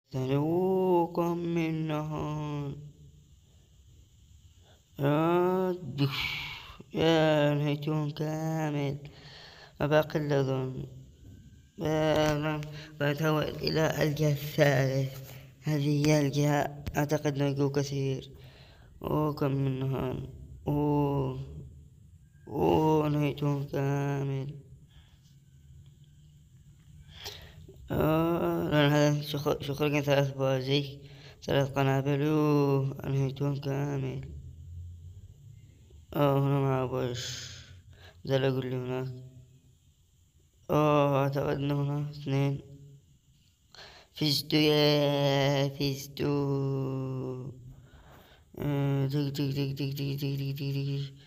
سلوكم من نهار. دش. يا نهيتهم كامل، ما باقي إلا ظن. بتحول إلى الجهة الثالث. هذه هي الجهة أعتقد نلقوا كثير. كم من نهار. أوه نهيتهم كامل. لأن هذا شخرق 3 بوازيك، 3 قنابل. أنهيتهم كامل. هنا مع بوش زي اللي أقول لي هناك. أعتقد أن هنا 2. فزتوا يا فزتوا. تك تك تك تك تك تك تك تك.